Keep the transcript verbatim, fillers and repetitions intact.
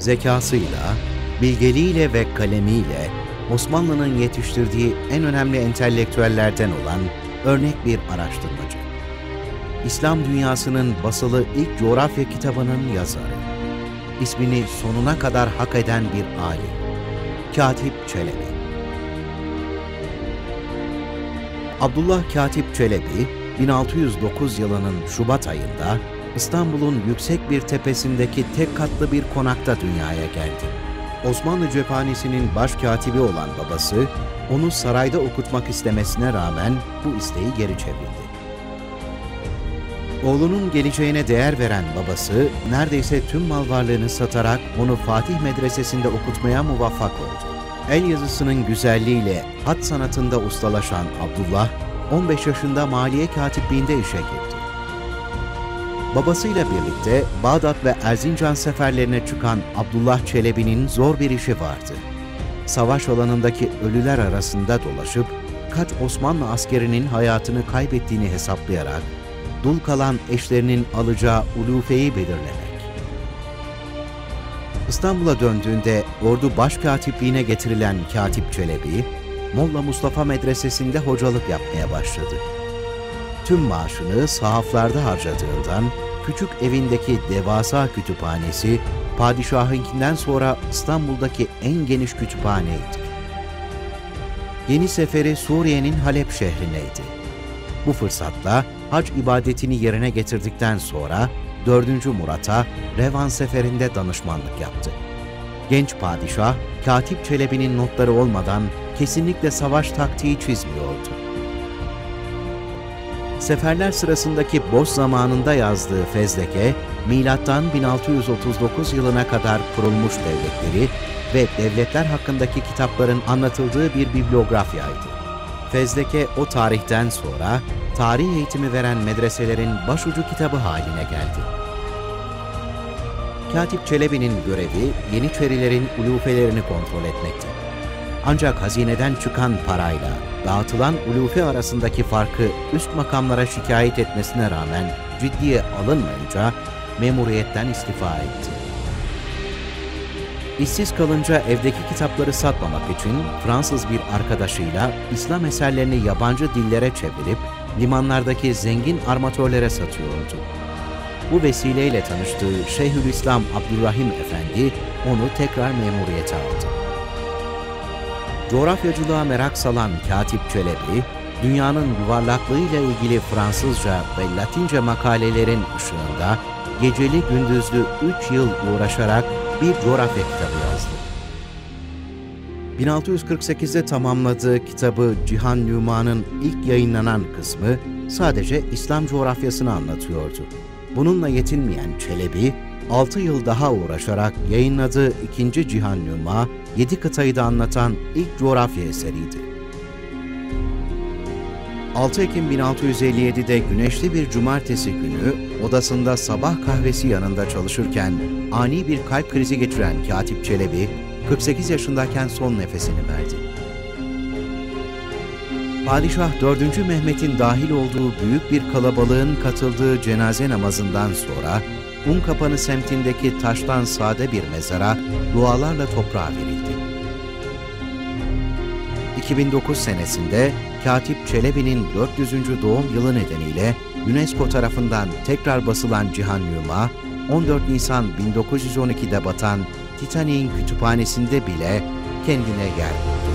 Zekasıyla, bilgeliğiyle ve kalemiyle Osmanlı'nın yetiştirdiği en önemli entelektüellerden olan örnek bir araştırmacı. İslam dünyasının basılı ilk coğrafya kitabının yazarı. İsmini sonuna kadar hak eden bir alim. Katip Çelebi. Abdullah Katip Çelebi, bin altı yüz dokuz yılının Şubat ayında İstanbul'un yüksek bir tepesindeki tek katlı bir konakta dünyaya geldi. Osmanlı cephanesinin başkatibi olan babası, onu sarayda okutmak istemesine rağmen bu isteği geri çevirdi. Oğlunun geleceğine değer veren babası, neredeyse tüm mal varlığını satarak onu Fatih Medresesi'nde okutmaya muvaffak oldu. El yazısının güzelliğiyle hat sanatında ustalaşan Abdullah, on beş yaşında maliye katipliğinde işe girdi. Babasıyla birlikte Bağdat ve Erzincan seferlerine çıkan Abdullah Çelebi'nin zor bir işi vardı. Savaş alanındaki ölüler arasında dolaşıp kaç Osmanlı askerinin hayatını kaybettiğini hesaplayarak dul kalan eşlerinin alacağı ulufeyi belirlemek. İstanbul'a döndüğünde ordu başkatipliğine getirilen Katip Çelebi, Molla Mustafa Medresesi'nde hocalık yapmaya başladı. Tüm maaşını sahaflarda harcadığından küçük evindeki devasa kütüphanesi, padişahınkinden sonra İstanbul'daki en geniş kütüphaneydi. Yeni seferi Suriye'nin Halep şehrindeydi. Bu fırsatla hac ibadetini yerine getirdikten sonra dördüncü Murat'a Revan seferinde danışmanlık yaptı. Genç padişah, Katip Çelebi'nin notları olmadan kesinlikle savaş taktiği çizmiyordu. Seferler sırasındaki boş zamanında yazdığı fezleke, milattan bin altı yüz otuz dokuz yılına kadar kurulmuş devletleri ve devletler hakkındaki kitapların anlatıldığı bir bibliografyaydı. Fezleke o tarihten sonra tarih eğitimi veren medreselerin başucu kitabı haline geldi. Katip Çelebi'nin görevi Yeniçerilerin ulufelerini kontrol etmekti. Ancak hazineden çıkan parayla dağıtılan ulufe arasındaki farkı üst makamlara şikayet etmesine rağmen ciddiye alınmayınca memuriyetten istifa etti. İşsiz kalınca evdeki kitapları satmamak için Fransız bir arkadaşıyla İslam eserlerini yabancı dillere çevirip limanlardaki zengin armatörlere satıyordu. Bu vesileyle tanıştığı Şeyhülislam Abdurrahim Efendi onu tekrar memuriyete aldı. Coğrafyacılığa merak salan Katip Çelebi, dünyanın yuvarlaklığıyla ilgili Fransızca ve Latince makalelerin ışığında geceli gündüzlü üç yıl uğraşarak bir coğrafya kitabı yazdı. bin altı yüz kırk sekizde tamamladığı kitabı Cihan Nüman'ın ilk yayınlanan kısmı sadece İslam coğrafyasını anlatıyordu. Bununla yetinmeyen Çelebi, altı yıl daha uğraşarak yayınladığı ikinci Cihan Nüma, yedi kıtayı da anlatan ilk coğrafya eseriydi. altı Ekim bin altı yüz elli yedi'de güneşli bir cumartesi günü odasında sabah kahvesi yanında çalışırken ani bir kalp krizi geçiren Katip Çelebi, kırk sekiz yaşındayken son nefesini verdi. Padişah dördüncü Mehmet'in dahil olduğu büyük bir kalabalığın katıldığı cenaze namazından sonra Unkapanı semtindeki taştan sade bir mezara dualarla toprağa verildi. iki bin dokuz senesinde Katip Çelebi'nin dört yüzüncü doğum yılı nedeniyle UNESCO tarafından tekrar basılan Cihan Nüma, on dört Nisan bin dokuz yüz on iki'de batan Titanik'in kütüphanesinde bile kendine yer buldu.